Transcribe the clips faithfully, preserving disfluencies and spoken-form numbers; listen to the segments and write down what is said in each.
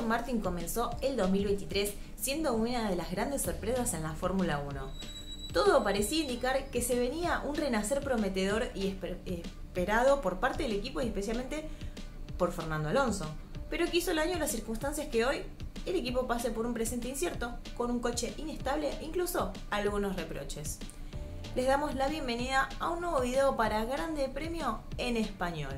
Aston Martin comenzó el dos mil veintitrés siendo una de las grandes sorpresas en la Fórmula uno. Todo parecía indicar que se venía un renacer prometedor y esper esperado por parte del equipo y especialmente por Fernando Alonso. Pero quiso el año las circunstancias que hoy el equipo pase por un presente incierto, con un coche inestable e incluso algunos reproches. Les damos la bienvenida a un nuevo video para Grande Premio en español.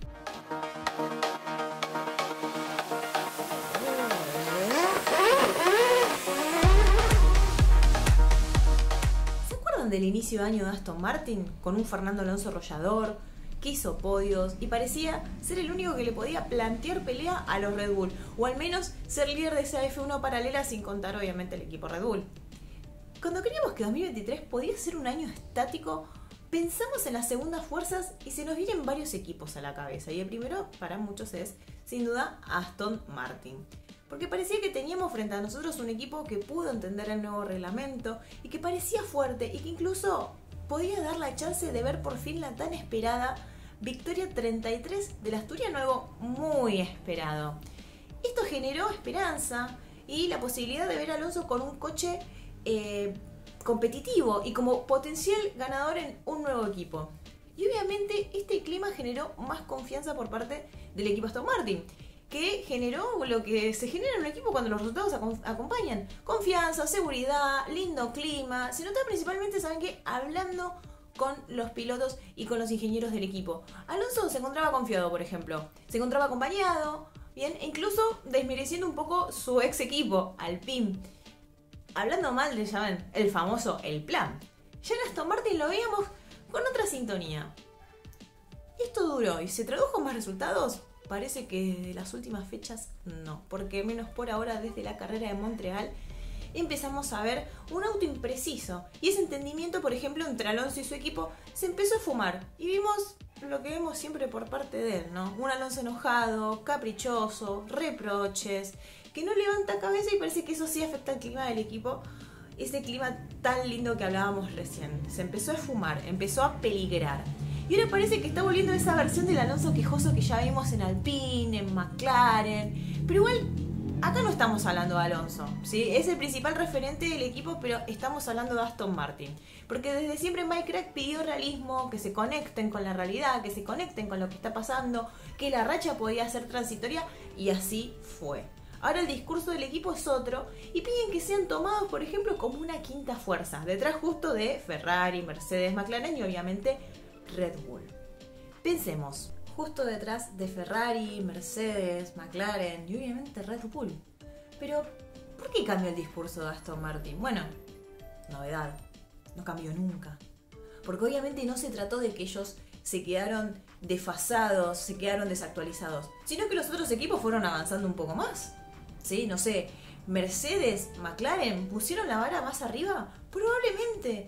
¿Se acuerdan del inicio de año de Aston Martin? Con un Fernando Alonso arrollador, que hizo podios y parecía ser el único que le podía plantear pelea a los Red Bull, o al menos ser líder de esa F uno paralela sin contar obviamente el equipo Red Bull. Cuando creíamos que dos mil veintitrés podía ser un año estático, pensamos en las segundas fuerzas y se nos vienen varios equipos a la cabeza, y el primero para muchos es, sin duda, Aston Martin. Porque parecía que teníamos frente a nosotros un equipo que pudo entender el nuevo reglamento y que parecía fuerte y que incluso podía dar la chance de ver por fin la tan esperada victoria treinta y tres del asturiano, algo muy esperado. Esto generó esperanza y la posibilidad de ver a Alonso con un coche eh, competitivo y como potencial ganador en un nuevo equipo. Y obviamente este clima generó más confianza por parte del equipo Aston Martin, que generó lo que se genera en un equipo cuando los resultados acompañan. Confianza, seguridad, lindo clima. Se nota principalmente, ¿saben qué? Hablando con los pilotos y con los ingenieros del equipo. Alonso se encontraba confiado, por ejemplo. Se encontraba acompañado, bien, e incluso desmereciendo un poco su ex equipo, Alpine. Hablando mal de, ¿saben? El famoso El Plan. Ya en Aston Martin lo veíamos con otra sintonía. Esto duró y se tradujo en más resultados. Parece que desde las últimas fechas no, porque menos por ahora desde la carrera de Montreal empezamos a ver un auto impreciso y ese entendimiento, por ejemplo, entre Alonso y su equipo se empezó a fumar y vimos lo que vemos siempre por parte de él, ¿no? Un Alonso enojado, caprichoso, reproches, que no levanta cabeza y parece que eso sí afecta al clima del equipo, ese clima tan lindo que hablábamos recién. Se empezó a fumar, empezó a peligrar. Y ahora parece que está volviendo esa versión del Alonso quejoso que ya vimos en Alpine, en McLaren. Pero igual, acá no estamos hablando de Alonso, ¿sí? Es el principal referente del equipo, pero estamos hablando de Aston Martin. Porque desde siempre Mike Crack pidió realismo, que se conecten con la realidad, que se conecten con lo que está pasando, que la racha podía ser transitoria, y así fue. Ahora el discurso del equipo es otro y piden que sean tomados, por ejemplo, como una quinta fuerza, detrás justo de Ferrari, Mercedes, McLaren y obviamente Red Bull. Pensemos, justo detrás de Ferrari, Mercedes, McLaren y obviamente Red Bull. Pero, ¿por qué cambió el discurso de Aston Martin? Bueno, novedad, no cambió nunca. Porque obviamente no se trató de que ellos se quedaron desfasados, se quedaron desactualizados, sino que los otros equipos fueron avanzando un poco más. ¿Sí? No sé, Mercedes, McLaren, ¿pusieron la vara más arriba? Probablemente.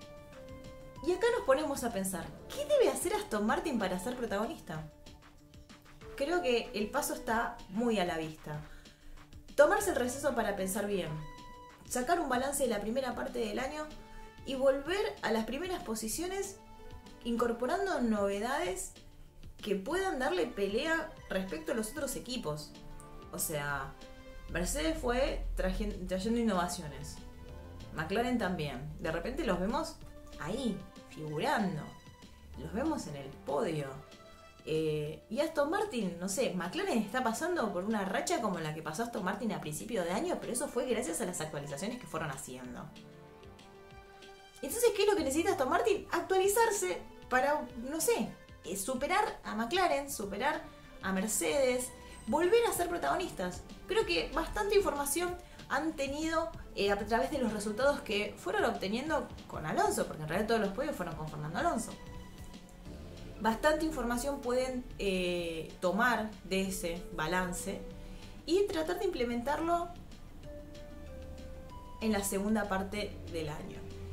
Y acá nos ponemos a pensar, ¿qué debe hacer Aston Martin para ser protagonista? Creo que el paso está muy a la vista. Tomarse el receso para pensar bien, sacar un balance de la primera parte del año y volver a las primeras posiciones incorporando novedades que puedan darle pelea respecto a los otros equipos. O sea, Mercedes fue trayendo innovaciones, McLaren también. De repente los vemos ahí, figurando. Los vemos en el podio. Eh, y Aston Martin, no sé, McLaren está pasando por una racha como la que pasó Aston Martin a principio de año, pero eso fue gracias a las actualizaciones que fueron haciendo. Entonces, ¿qué es lo que necesita Aston Martin? Actualizarse para, no sé, superar a McLaren, superar a Mercedes, volver a ser protagonistas. Creo que bastante información han tenido eh, a través de los resultados que fueron obteniendo con Alonso, porque en realidad todos los podios fueron con Fernando Alonso. Bastante información pueden eh, tomar de ese balance y tratar de implementarlo en la segunda parte del año.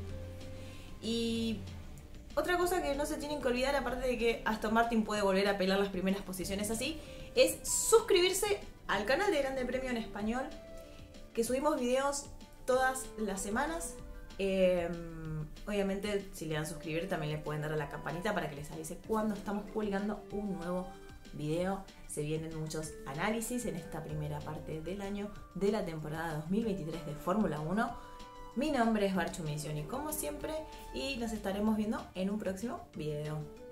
Y otra cosa que no se tienen que olvidar, aparte de que Aston Martin puede volver a pelear las primeras posiciones así, es suscribirse al canal de Grande Premio en español, que subimos videos todas las semanas. Eh, obviamente, si le dan suscribir, también le pueden dar a la campanita para que les avise cuando estamos publicando un nuevo video. Se vienen muchos análisis en esta primera parte del año de la temporada dos mil veintitrés de Fórmula uno. Mi nombre es Barchu Misión y como siempre, y nos estaremos viendo en un próximo video.